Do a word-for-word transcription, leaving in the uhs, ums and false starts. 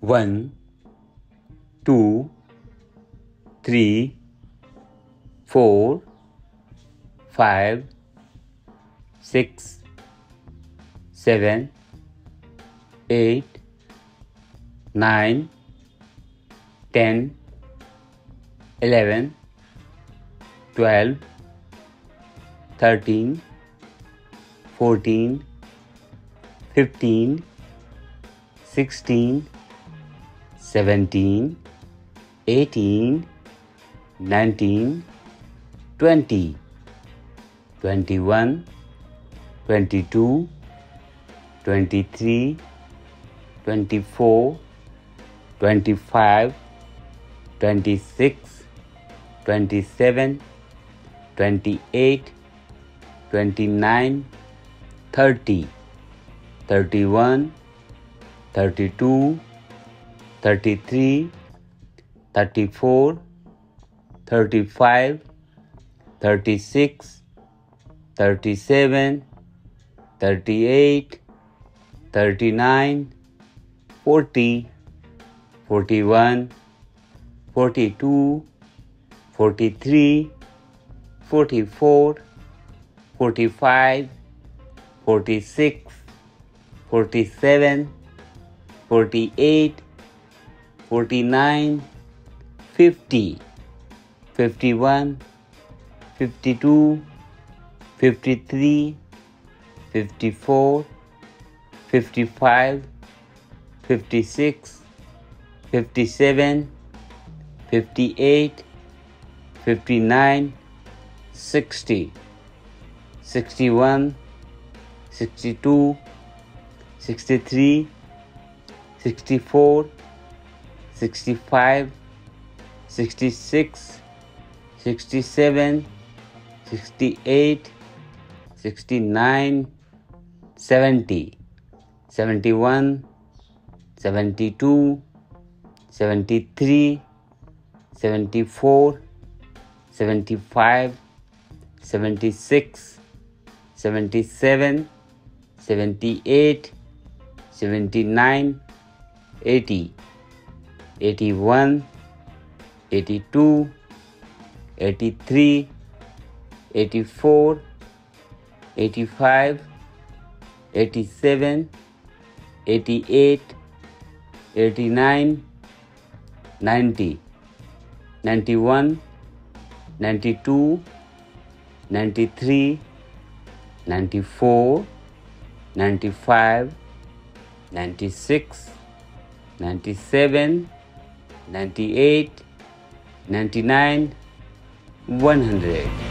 one, two, three, four, five, six, seven, eight, nine, ten, eleven, twelve, thirteen, fourteen, fifteen, sixteen, seventeen, eighteen, nineteen, twenty, twenty-one, twenty-two, twenty-three, twenty-four, twenty-five, twenty-six, twenty-seven, twenty-eight, twenty-nine, thirty, thirty-one, thirty-two, thirty-three, thirty-four, thirty-five, thirty-six, thirty-seven, thirty-eight, thirty-nine, forty, forty-one, forty-two, forty-three, forty-four, forty-five, forty-six, forty-seven, forty-eight, forty-nine, fifty, fifty-one, fifty-two, fifty-three, fifty-four, fifty-five, fifty-six, fifty-seven, fifty-eight, fifty-nine, sixty, sixty-one, sixty-two, sixty-three, sixty-four, sixty-five, sixty-six, sixty-seven, sixty-eight, sixty-nine, seventy, seventy-one, seventy-two, seventy-three, seventy-four, seventy-five, seventy-six, seventy-seven, seventy-eight, seventy-nine, eighty, eighty-one, eighty-two, eighty-three, eighty-four, eighty-five, eighty-seven, eighty-eight, eighty-nine, ninety, ninety-one, ninety-two, ninety-three, ninety-four, ninety-five, ninety-six, ninety-seven, ninety-eight, ninety-nine, one hundred.